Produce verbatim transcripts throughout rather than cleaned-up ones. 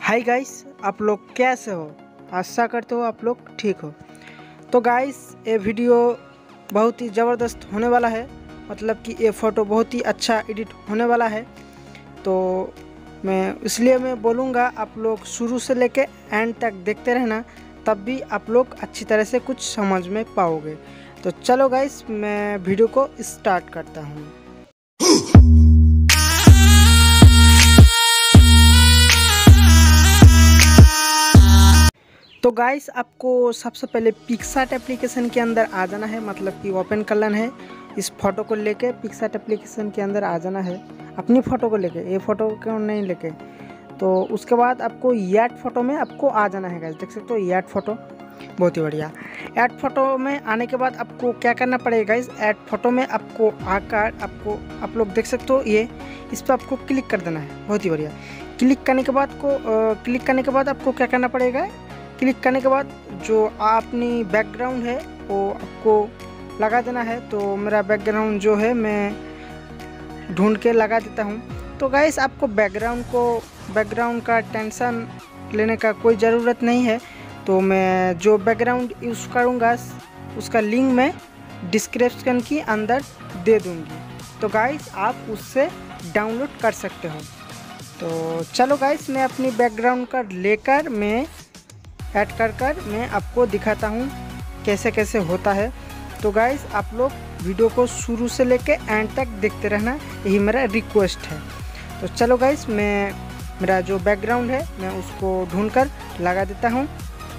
Hi guys, आप लोग कैसे हो? आशा करते हो आप लोग ठीक हो। तो गाइस, ये वीडियो बहुत ही ज़बरदस्त होने वाला है, मतलब कि ये फ़ोटो बहुत ही अच्छा एडिट होने वाला है। तो मैं इसलिए मैं बोलूँगा आप लोग शुरू से लेके एंड तक देखते रहना, तब भी आप लोग अच्छी तरह से कुछ समझ में पाओगे। तो चलो गाइस, मैं वीडियो को स्टार्ट करता हूँ। तो गाइस, आपको सबसे पहले पिक्सार्ट एप्लीकेशन के अंदर आ जाना है, मतलब कि ओपन कर लेना है। इस फोटो को लेके पिक्सार्ट एप्लीकेशन के अंदर आ जाना है, अपनी फ़ोटो को लेके, ये फ़ोटो को नहीं लेके। तो उसके बाद आपको ऐड फोटो में आपको आ जाना है गाइस, देख सकते हो ऐड फोटो, बहुत ही बढ़िया। ऐड फोटो में आने के बाद आपको क्या करना पड़ेगा गाइस, ऐड फोटो में आपको आकर आपको आप लोग देख सकते हो ये, इस पर आपको क्लिक कर देना है, बहुत ही बढ़िया। क्लिक करने के बाद को क्लिक करने के बाद आपको क्या करना पड़ेगा, क्लिक करने के बाद जो अपनी बैकग्राउंड है वो आपको लगा देना है। तो मेरा बैकग्राउंड जो है मैं ढूंढ के लगा देता हूँ। तो गाइस, आपको बैकग्राउंड को बैकग्राउंड का टेंशन लेने का कोई ज़रूरत नहीं है। तो मैं जो बैकग्राउंड यूज़ करूँगा उसका लिंक मैं डिस्क्रिप्शन के अंदर दे दूँगी, तो गाइस आप उससे डाउनलोड कर सकते हो। तो चलो गाइस, मैं अपनी बैकग्राउंड का लेकर मैं ऐड कर कर मैं आपको दिखाता हूँ कैसे कैसे होता है। तो गाइस, आप लोग वीडियो को शुरू से लेके एंड तक देखते रहना, यही मेरा रिक्वेस्ट है। तो चलो गाइस, मैं मेरा जो बैकग्राउंड है मैं उसको ढूंढकर लगा देता हूँ।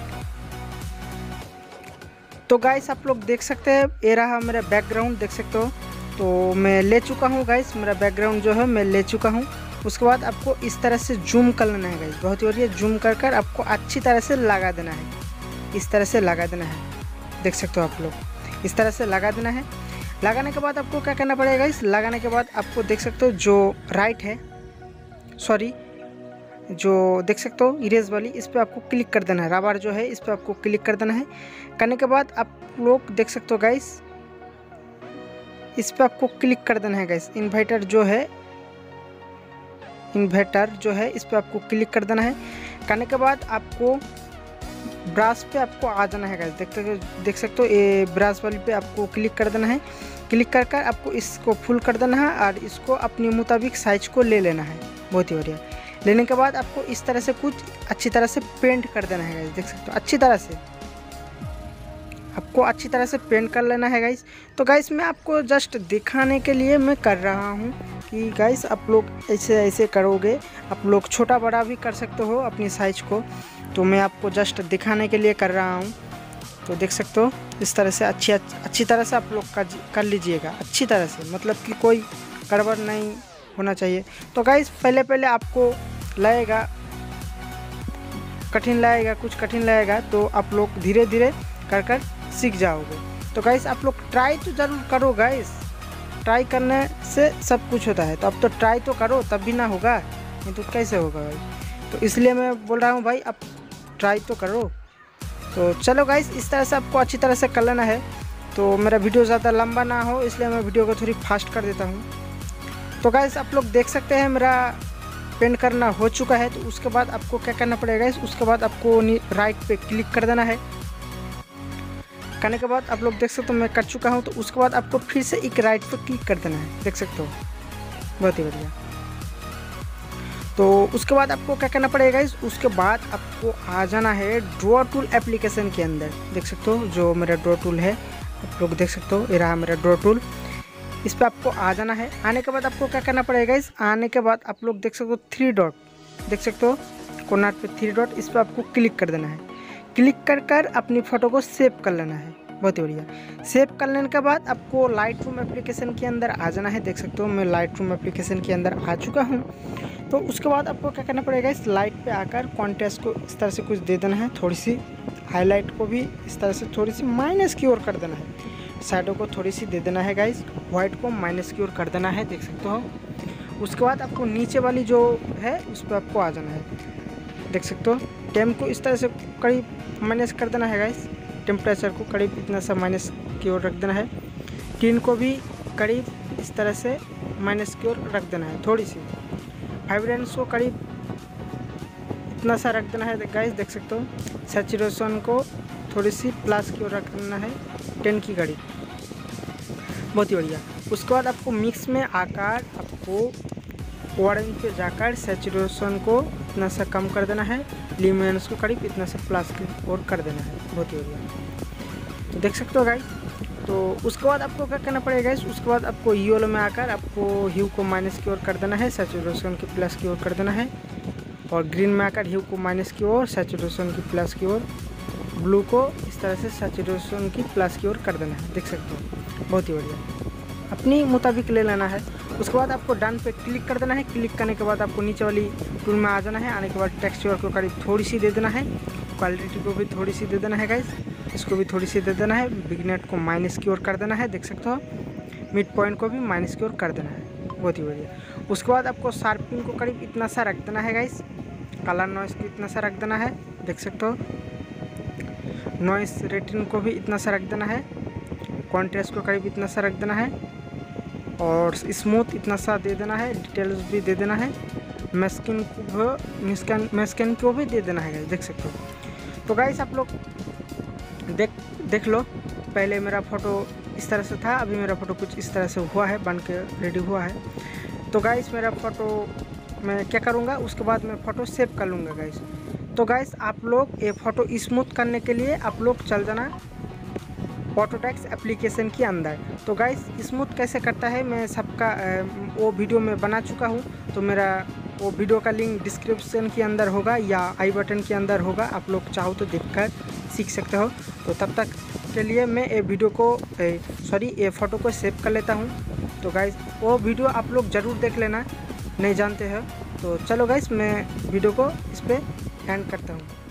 तो गाइस, आप लोग देख सकते हैं ये रहा मेरा बैकग्राउंड, देख सकते हो। तो मैं ले चुका हूँ गाइस, मेरा बैकग्राउंड जो है मैं ले चुका हूँ। उसके बाद आपको इस तरह से जूम कर लेना है गाइस, बहुत ही बढ़िया। जूम कर कर आपको अच्छी तरह से लगा देना है, इस तरह से लगा देना है, देख सकते हो आप लोग, इस तरह से लगा देना है। लगाने के बाद आपको क्या करना पड़ेगा गाइस, लगाने के बाद आपको देख सकते हो जो राइट है, सॉरी जो देख सकते हो इरेज वाली, इस पर आपको क्लिक कर देना है। रबर जो है इस पर आपको क्लिक कर देना है। करने के बाद आप लोग देख सकते हो गाइस, इस पर आपको क्लिक कर देना है गाइस। इन्वर्टर जो है इन्वर्टर जो है इस पर आपको क्लिक कर देना है। करने के बाद आपको ब्रश पे आपको आ जाना है गाइस, देखते हो देख सकते हो ये ब्रश वाली पे आपको क्लिक कर देना है। क्लिक कर कर आपको इसको फुल कर देना है और इसको अपने मुताबिक साइज को ले लेना है, बहुत ही बढ़िया। लेने के बाद आपको इस तरह से कुछ अच्छी तरह से पेंट कर देना है गाइस, देख सकते हो अच्छी तरह से आपको अच्छी तरह से पेंट कर लेना है गाइस। तो गाइस, मैं आपको जस्ट दिखाने के लिए मैं कर रहा हूँ कि गाइस आप लोग ऐसे ऐसे करोगे, आप लोग छोटा बड़ा भी कर सकते हो अपनी साइज को। तो मैं आपको जस्ट दिखाने के लिए कर रहा हूँ। तो देख सकते हो इस तरह से अच्छी अच्छी तरह से आप लोग कर कर लीजिएगा, अच्छी तरह से, मतलब कि कोई गड़बड़ नहीं होना चाहिए। तो गाइस, पहले पहले आपको लगेगा कठिन लगेगा, कुछ कठिन लगेगा, तो आप लोग धीरे धीरे कर कर सीख जाओगे। तो गाइस, आप लोग ट्राई तो ज़रूर करो गाइस, ट्राई करने से सब कुछ होता है। तो अब तो ट्राई तो करो, तब भी ना होगा, नहीं तो कैसे होगा भाई। तो इसलिए मैं बोल रहा हूँ भाई, आप ट्राई तो करो। तो चलो गाइस, इस तरह से आपको अच्छी तरह से कर लेना है। तो मेरा वीडियो ज़्यादा लंबा ना हो इसलिए मैं वीडियो को थोड़ी फास्ट कर देता हूँ। तो गाइस, आप लोग देख सकते हैं मेरा पेंट करना हो चुका है। तो उसके बाद आपको क्या करना पड़ेगा गाइस, उसके बाद आपको राइट पे क्लिक कर देना है। करने के बाद आप लोग देख सकते हो मैं कर चुका हूँ। तो उसके बाद आपको फिर से एक राइट पे क्लिक कर देना है, देख सकते हो, बहुत ही बढ़िया। तो उसके बाद आपको क्या करना पड़ेगा इस उसके बाद आपको आ जाना है ड्रॉ टूल एप्लीकेशन के अंदर, देख सकते हो जो मेरा ड्रॉ टूल है, आप लोग देख सकते हो ये रहा मेरा ड्रॉ टूल। इस पर आपको आ जाना है। आने के बाद आपको क्या करना पड़ेगा, इस आने के बाद आप लोग देख सकते हो थ्री डॉट, देख सकते हो कॉर्नर पे थ्री डॉट, इस पर आपको क्लिक कर देना है। क्लिक कर कर अपनी फ़ोटो को सेव कर लेना है, बहुत ही बढ़िया। सेव कर लेने के बाद आपको लाइट रूम एप्लीकेशन के अंदर आ जाना है, देख सकते हो मैं लाइट रूम एप्लीकेशन के अंदर आ चुका हूँ। तो उसके बाद आपको क्या करना पड़ेगा, इस लाइट पे आकर कॉन्ट्रास्ट को इस तरह से कुछ दे देना है, थोड़ी सी हाईलाइट को भी इस तरह से थोड़ी सी माइनस की ओर कर देना है, शैडो को थोड़ी सी दे देना है गाइस, वाइट को माइनस की ओर कर देना है, देख सकते हो। उसके बाद आपको नीचे वाली जो है उस पर आपको आ जाना है, देख सकते हो। टेम को इस तरह से करीब माइनस कर देना है गाइस, टेम्परेचर को करीब इतना सा माइनस की ओर रख देना है। टीन को भी करीब इस तरह से माइनस की ओर रख देना है, थोड़ी सी वाइब्रेंस को करीब इतना सा रख देना है गाइस, देख सकते हो। सैचुरेशन को थोड़ी सी प्लस की ओर रखना है, टेन की घड़ी, बहुत ही बढ़िया। उसके बाद आपको मिक्स में आकर आपको ऑरेंज पे जाकर सैचुरेशन को इतना सा कम कर देना है, ल्यूमिनेंस को करीब इतना सा प्लस की ओर कर देना है, बहुत ही बढ़िया। तो देख सकते हो गाइस। तो उसके बाद आपको क्या करना पड़ेगा गाइस, उसके बाद आपको येलो में आकर आपको ह्यू को माइनस की ओर कर देना है, सैचुरेशन की प्लस की ओर कर देना है, और ग्रीन में आकर ह्यू को माइनस की ओर, सैचुरेशन की प्लस की ओर, ब्लू को इस तरह से सैचुरेशन की प्लस की ओर कर देना है, देख सकते हो, बहुत ही बढ़िया। अपनी मुताबिक ले लेना है। उसके बाद आपको डन पे क्लिक कर देना है। क्लिक करने के बाद आपको नीचे वाली टूल में आ जाना है। आने के बाद टेक्सचर को करीब थोड़ी सी दे देना है, क्वालिटी को भी थोड़ी सी दे देना है गाइस, इसको भी थोड़ी सी दे देना है, बिगनेट को माइनस की ओर कर देना है, देख सकते हो, मिड पॉइंट को भी माइनस की ओर कर देना है, बहुत ही बढ़िया। उसके बाद आपको शार्पिंग को करीब इतना सा रख देना है गाइस, कलर नॉइस को इतना सा रख देना है, देख सकते हो, नॉइस रेटिंग को भी इतना सा रख देना है, कॉन्ट्रास्ट को करीब इतना सा रख देना है, और स्मूथ इतना सा दे देना है, डिटेल्स भी दे देना है, मैस्किन को मिस्कैन मैस्किन को भी दे देना है गाइस, देख सकते हो। तो गाइस आप लोग देख देख लो, पहले मेरा फ़ोटो इस तरह से था, अभी मेरा फ़ोटो कुछ इस तरह से हुआ है, बन के रेडी हुआ है। तो गाइस मेरा फ़ोटो मैं क्या करूँगा, उसके बाद मैं फ़ोटो सेव कर लूँगा गाइस। तो गाइस आप लोग ये फ़ोटो स्मूथ करने के लिए आप लोग चल जाना ऑटोडेस्क एप्लीकेशन के अंदर। तो गाइस स्मूथ कैसे करता है मैं सबका वो वीडियो में बना चुका हूँ, तो मेरा वो वीडियो का लिंक डिस्क्रिप्शन के अंदर होगा या आई बटन के अंदर होगा, आप लोग चाहो तो देखकर सीख सकते हो। तो तब तक के लिए मैं ये वीडियो को सॉरी ये फ़ोटो को सेव कर लेता हूँ। तो गाइस वो वीडियो आप लोग ज़रूर देख लेना, नहीं जानते हो तो। चलो गाइस मैं वीडियो को इस पर एंड करता हूँ।